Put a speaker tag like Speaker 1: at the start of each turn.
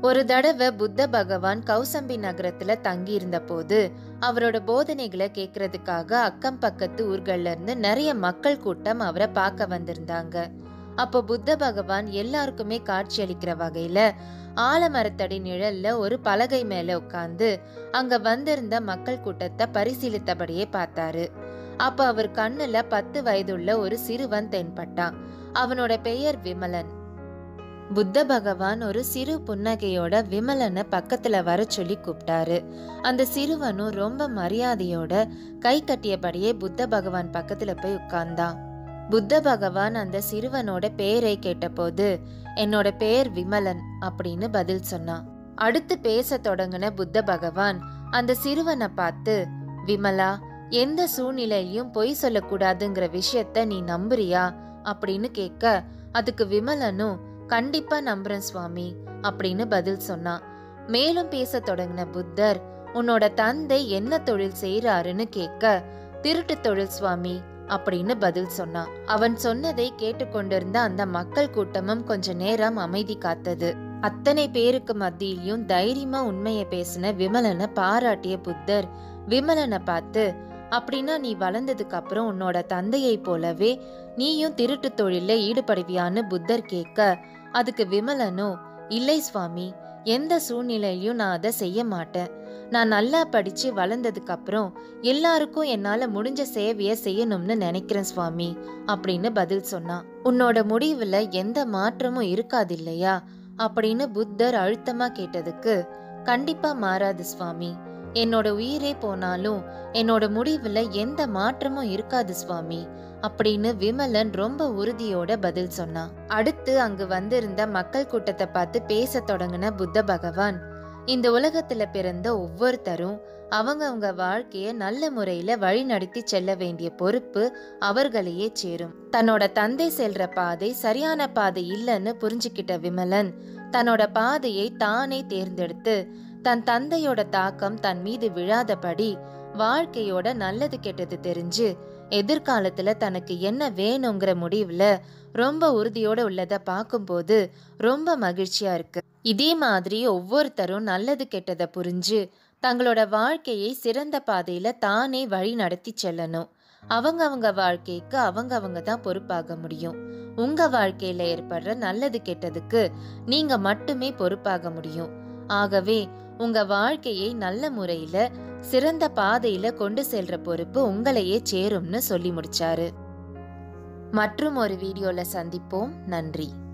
Speaker 1: ஒரு தடவை புத்த பகவான் கௌசம்பி நகரத்துல தங்கி இருந்த போது அவரோட போதனைகளை கேட்கறதுக்காக அக்கம் பக்கத்து ஊர்கள்ல இருந்து நிறைய மக்கள் கூட்டம் அவரை பார்க்க வந்திருந்தாங்க. அப்போ புத்த பகவான் எல்லாருக்குமே காட்சி அளிக்கிற வகையில ஆலமரத்தடி நிழல்ல ஒரு பலகை மேல உட்கார்ந்து அங்க வந்திருந்த மக்கள் கூட்டத்தை பரிசீலித்தபடியே பார்த்தாரு. அப்ப அவர் கண்ணுல 10 வயதுள்ள ஒரு சிறுவன் தென்பட்டான். அவனோட பெயர் விமலன். புத்த பகவான் ஒரு சிறு புன்னகையோட விமலனை பக்கத்துல வர சொல்லி கூப்பிட்டாரு. அந்த சிறுவனும் ரொம்ப மரியாதையோட கை கட்டியபடியே புத்த பகவான் பக்கத்துல போய் உட்கார்ந்தான். புத்த பகவான் அந்த சிறுவனோட பெயரை கேட்டபோது, என்னோட பெயர் விமலன் அப்படின்னு பதில் சொன்னான். அடுத்து பேச தொடங்கின புத்த பகவான் அந்த சிறுவனை பார்த்து, விமலா, எந்த சூழ்நிலையிலும் பொய் சொல்லக்கூடாதுங்கிற விஷயத்த நீ நம்புறியா அப்படின்னு கேட்க, அதுக்கு விமலனும் கண்டிப்பா நம்புறேன் சுவாமி அப்படின்னு பதில் சொன்னான். மேலும் பேச தொடங்கின புத்தர், உன்னோட தந்தை என்ன தொழில் செய்யறாருன்னு கேட்க, திருட்டு தொழில் சுவாமி அப்படின்னு பதில் சொன்னான். அவன் சொன்னதை கேட்டுக்கொண்டிருந்த அந்த மக்கள் கூட்டமும் கொஞ்ச நேரம் அமைதி காத்தது. அத்தனை பேருக்கு மத்தியிலும் தைரியமா உண்மையை பேசின விமலனை பாராட்டிய புத்தர் விமலனை பார்த்து, அப்படின்னா நீ வளர்ந்ததுக்கு அப்புறம் உன்னோட தந்தையை போலவே நீயும் திருட்டு தொழில ஈடுபடுவியான்னு புத்தர் கேட்க, அதுக்கு விமலனோ, இல்லை சுவாமி, எந்த சூழ்நிலையிலும் நான் அதை செய்ய மாட்டேன். நான் நல்லா படிச்சு வளர்ந்ததுக்கு அப்புறம் எல்லாருக்கும் என்னால முடிஞ்ச சேவைய செய்யணும்னு நினைக்கிறேன் சுவாமி அப்படின்னு பதில் சொன்னான். உன்னோட முடிவுல எந்த மாற்றமும் இருக்காது இல்லையா அப்படின்னு புத்தர் அழுத்தமா கேட்டதுக்கு, கண்டிப்பா மாறாது சுவாமி, என்னோட உயிரே போனாலும் என்னோட முடிவுல எந்த மாற்றமும் இருக்காது சுவாமி அப்படின்னு விமலன் ரொம்ப உறுதியோட பதில் சொன்னான். அடுத்து அங்கு வந்திருந்த மக்கள் கூட்டத்தை பார்த்து பேச தொடங்கின புத்த பகவான், இந்த உலகத்துல பிறந்த ஒவ்வொருத்தரும் அவங்க வாழ்க்கைய நல்ல முறையில வழி நடத்தி செல்ல வேண்டிய பொறுப்பு அவர்களையே சேரும். தன்னோட தந்தை செல்ற பாதை சரியான பாதை இல்லைன்னு புரிஞ்சுக்கிட்ட விமலன் தன்னோட பாதையை தானே தேர்ந்தெடுத்து தன் தந்தையோட தாக்கம் தன் மீது விழாதபடி வாழ்க்கையோட நல்லது கெட்டது தெரிஞ்சு எதிர்காலத்துல தனக்கு என்ன வேணுங்கிற முடிவுல ரொம்ப உறுதியோட உள்ளத பார்க்கும்போது ரொம்ப மகிழ்ச்சியா இருக்கு. இதே மாதிரி ஒவ்வொருத்தரும் நல்லது கெட்டதை புரிஞ்சு தங்களோட வாழ்க்கையை சிறந்த பாதையில தானே வழி நடத்தி செல்லணும். அவங்க வாழ்க்கைக்கு அவங்க தான் பொறுப்பாக முடியும். உங்க வாழ்க்கையில ஏற்படுற நல்லது கெட்டதுக்கு நீங்க மட்டுமே பொறுப்பாக முடியும். ஆகவே உங்க வாழ்க்கையை நல்ல முறையில சிறந்த பாதையில கொண்டு செல்ற பொறுப்பு உங்களையே சேரும்னு சொல்லி முடிச்சாரு. மற்றும் ஒரு வீடியோல சந்திப்போம். நன்றி.